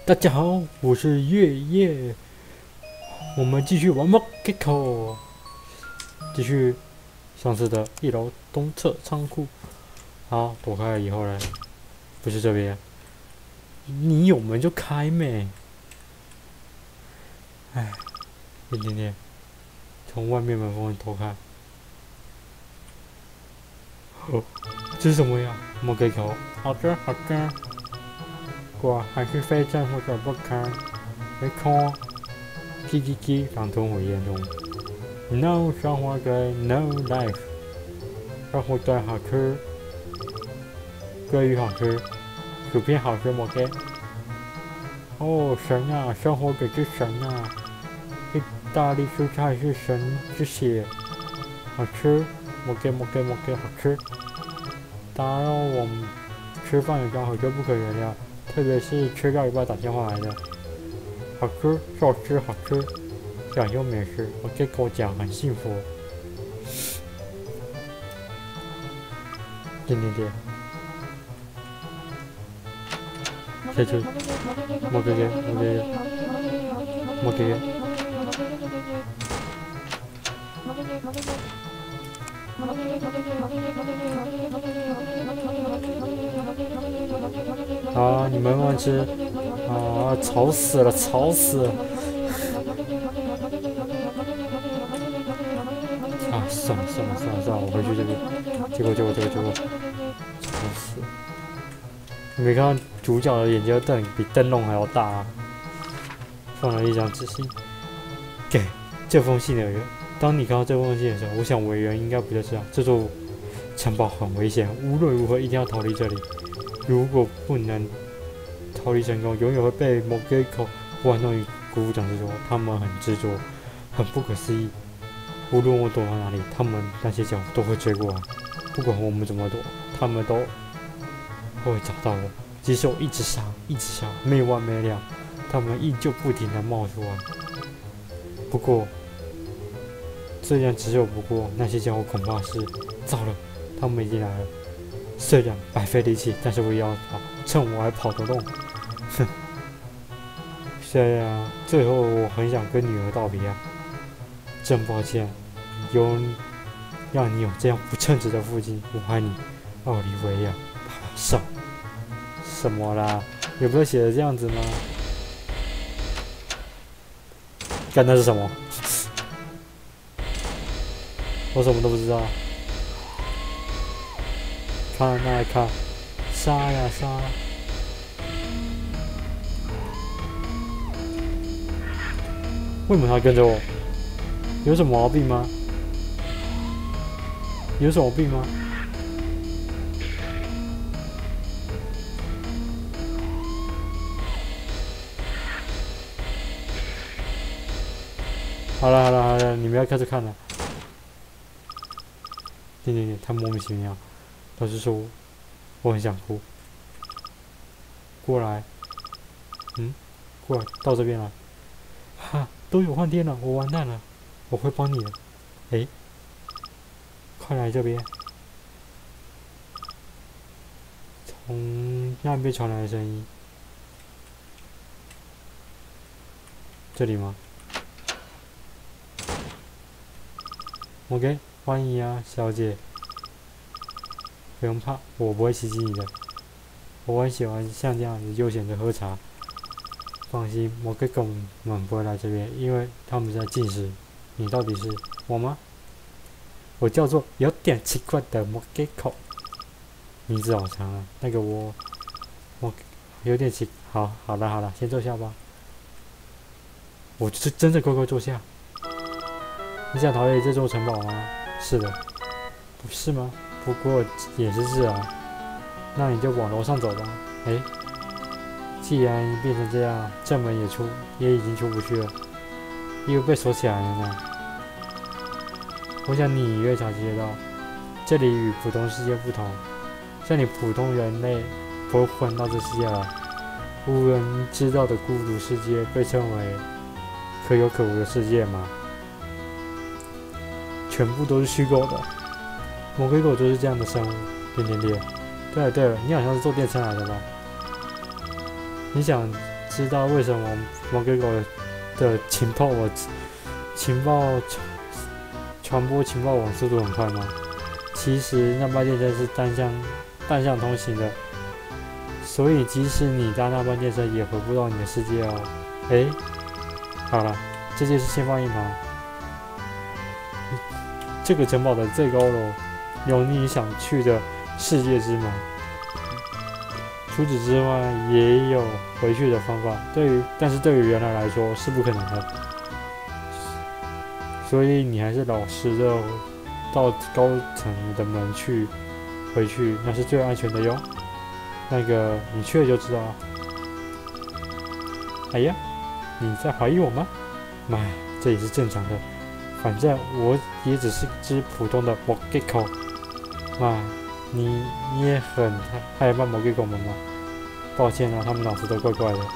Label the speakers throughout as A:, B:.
A: 大家好，我是月夜，我们继续玩 Mockco， 继续上次的一楼东侧仓库。好，躲开了以后呢，不是这边，你有门就开咩？哎，一点点，从外面门缝偷看。哦，这是什么呀？Mockco，好的好的。果还是非正或者不开，没看，叽叽叽，狼吞虎咽中。No 生活对 No life， 生活对好吃，鲑鱼好吃，薯片好吃吗？给。哦，神啊，生活给之神啊！意大利蔬菜是神之血，好吃，摩给好吃。打扰我们吃饭有刚好就不可原谅。特别是吃到一半打电话来的，好吃，好吃，好吃，享用美食，我跟我讲很幸福。点点点，下去，莫给，啊！你们慢吃啊！吵死了，吵死了！啊，算了，我回去这边。结果，吵死了！你没看到主角的眼睛比灯笼还要大啊！放了一张纸信给这封信的人。当你看到这封信的时候，我想委员应该不就知道这座城堡很危险，无论如何一定要逃离这里。如果不能逃离成功，永远会被某个口玩弄于股掌之中。他们很执着，很不可思议。无论我躲到哪里，他们那些脚都会追过来。不管我们怎么躲，他们都会找到我。即使我一直杀，没完没了，他们依旧不停地冒出来。不过，虽然只有不过，那些家伙恐怕是糟了，他们已经来了。虽然白费力气，但是我也要跑，趁我还跑得动。哼，虽然最后我很想跟女儿道别啊，真抱歉，让你有这样不称职的父亲。我爱你，奥利维亚。上什么啦？有没有写的这样子吗？干那是什么？我什么都不知道。看那看，杀呀杀！为什么他跟着我？有什么毛病吗？有什么病吗？好了，你们要开始看了。点，他莫名其妙。老实说，我很想哭。过来，过来，到这边来。哈，都有换电了，我完蛋了，我会帮你的。哎，快来这边。从那边传来的声音，这里吗 ？OK， 欢迎啊，小姐。不用怕，我不会袭击你的。我很喜欢像这样子悠闲的喝茶。放心，摩根狗们不会来这边，因为他们在进食。你到底是我吗？我叫做有点奇怪的摩根狗，名字好长啊。那个我有点奇，好了，先坐下吧。我是真的乖乖坐下。你想逃离这座城堡吗？是的，不是吗？不过也是啊，那你就往楼上走吧。哎，既然变成这样，这门也已经出不去了，因为被锁起来了呢。我想你隐约察觉到，这里与普通世界不同。像你普通人类不会混到这世界来，无人知道的孤独世界被称为可有可无的世界吗？全部都是虚构的。魔鬼狗就是这样的生物。对了，你好像是坐电车来的吧？你想知道为什么魔鬼狗的情报传播情报网速度很快吗？其实那班电车是单向通行的，所以即使你搭那班电车也回不到你的世界哦。诶，好了，这件事先放一旁。这个城堡的最高楼有你想去的世界之门，除此之外也有回去的方法。但是对于人类来说是不可能的，所以你还是老实的到高层的门回去，那是最安全的哟。那个你去了就知道了。哎呀，你在怀疑我吗？妈，这也是正常的。反正我也只是只普通的魔鬼狗。妈，你也很害怕魔鬼狗们吗？抱歉啊，他们脑子都怪怪的。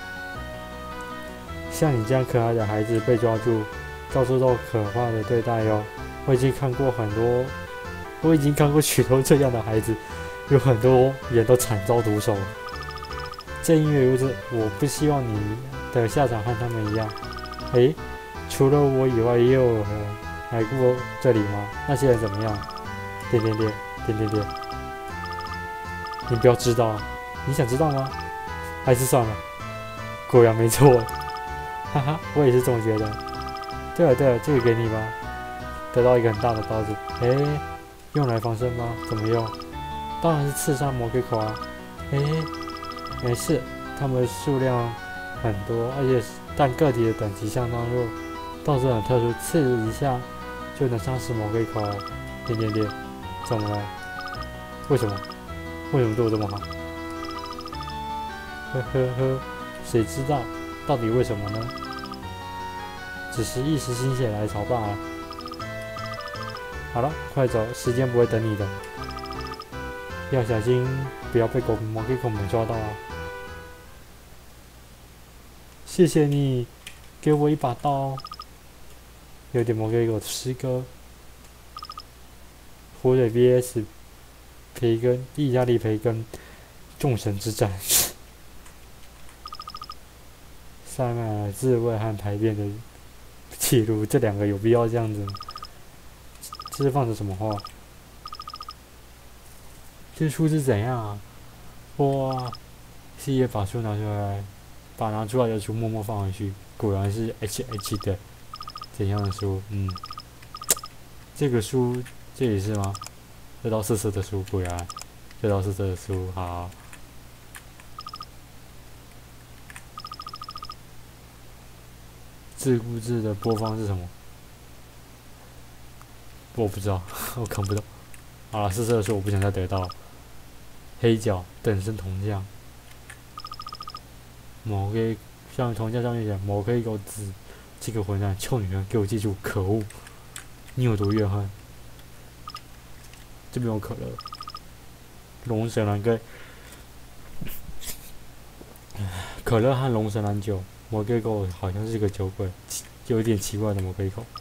A: 像你这样可爱的孩子被抓住，遭受到可怕的对待哟。我已经看过许多这样的孩子，有很多人都惨遭毒手。正因为如此，我不希望你的下场和他们一样。诶，除了我以外，也有人来过这里吗？那些人怎么样？点。你不要知道啊，你想知道吗？还是算了。果然没错，哈哈，我也是这么觉得。对了，这个给你吧。得到一个很大的刀子，用来防身吗？怎么用？当然是刺伤魔鬼口啊。没事，它们数量很多，但个体的等级相当弱，倒是很特殊，刺一下就能杀死魔鬼口。点，怎么了？为什么对我这么好？呵，谁知道到底为什么呢？只是一时心血来潮罢了。好了，快走，时间不会等你的。要小心，不要被魔鬼狗们抓到啊！谢谢你，给我一把刀。有点魔鬼狗的诗歌。火腿 VS 培根，意大利培根，众神之战。塞满了自卫和排便的记录，这两个有必要这样子吗？这是放着什么话？这书是怎样啊？哇！细叶把书拿出来，把拿出来的书默默放回去。果然是 HH 的，怎样的书？这个书这里是吗？这道色的书，果然，这道色的书，好。自顾自的播放是什么？我不知道，我看不懂。好了，色的书我不想再得到。黑角等身铜匠，铜匠上面写某个狗子，这个混蛋臭女人，给我记住，可恶！你有多怨恨？这边有可乐，龙神兰跟可乐和龙神兰酒，魔鬼狗好像是个酒鬼，有点奇怪的魔鬼狗。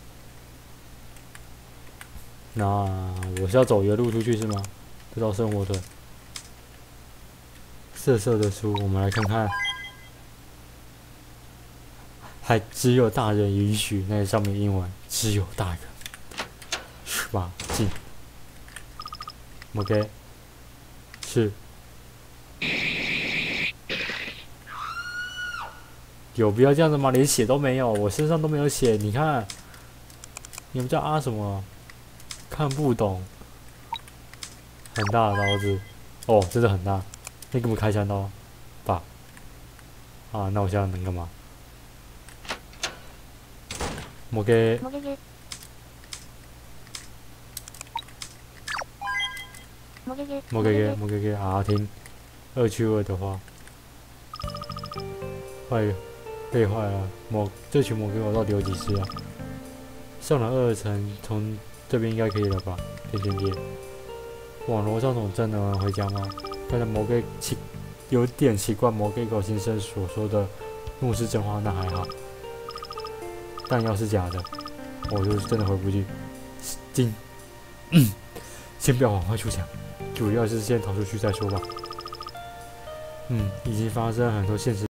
A: 那我是要走原路出去是吗？这道生火腿，色的书，我们来看看。还只有大人允许，那上面英文只有大人，是吧？进。OK， 是。有必要这样子吗？连血都没有，我身上都没有血，你看。你们叫啊什么？看不懂。很大的刀子，哦，真的很大。那给我开枪刀，吧。啊，那我现在能干嘛？魔给好听。2去2的话，被坏了。这群魔鬼狗到底有几只啊？上了2层，从这边应该可以了吧？点。网络上总真能回家吗？但是有点奇怪，魔鬼狗先生所说的怒是真话，那还好。但要是假的，我就是真的回不去。先不要往坏处想，主要是先逃出去再说吧。已经发生很多现实。